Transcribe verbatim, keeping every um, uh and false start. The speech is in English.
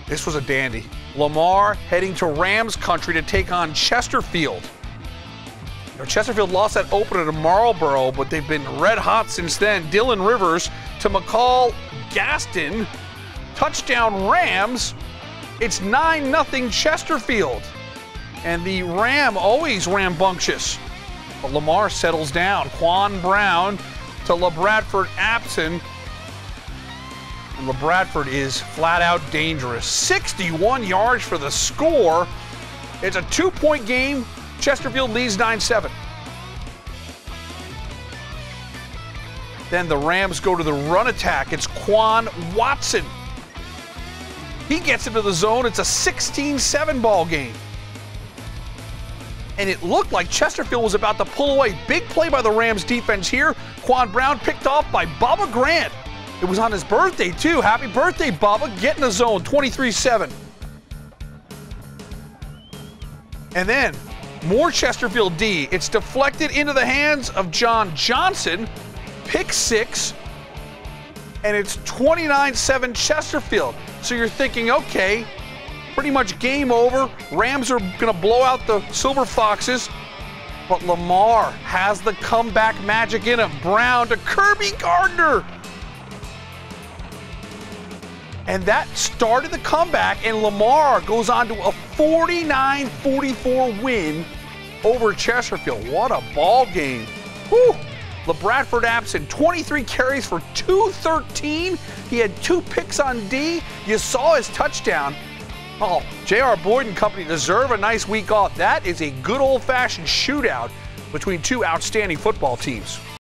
This was a dandy. Lamar heading to Rams country to take on Chesterfield. You know, Chesterfield lost that opener to Marlboro, but they've been red hot since then. Dylan Rivers to McCall Gaston. Touchdown Rams. It's nine nothing Chesterfield. And the Ram always rambunctious. But Lamar settles down. Quan Brown to LaBradford Abson. And LaBradford is flat out dangerous. sixty-one yards for the score. It's a two-point game. Chesterfield leads nine seven. Then the Rams go to the run attack. It's Quan Watson. He gets into the zone. It's a sixteen seven ball game. And it looked like Chesterfield was about to pull away. Big play by the Rams defense here. Quan Brown picked off by Bubba Grant. It was on his birthday, too. Happy birthday, Bubba. Get in the zone, twenty-three seven. And then, more Chesterfield D. It's deflected into the hands of John Johnson. Pick six. And it's twenty-nine seven Chesterfield. So you're thinking, okay, pretty much game over. Rams are going to blow out the Silver Foxes. But Lamar has the comeback magic in him. Brown to Kirby Gardner. And that started the comeback, and Lamar goes on to a forty-nine forty-four win over Chesterfield. What a ball game. Whew. LaBradford Abson, twenty-three carries for two thirteen. He had two picks on D. You saw his touchdown. Oh, J R. Boyd and company deserve a nice week off. That is a good old-fashioned shootout between two outstanding football teams.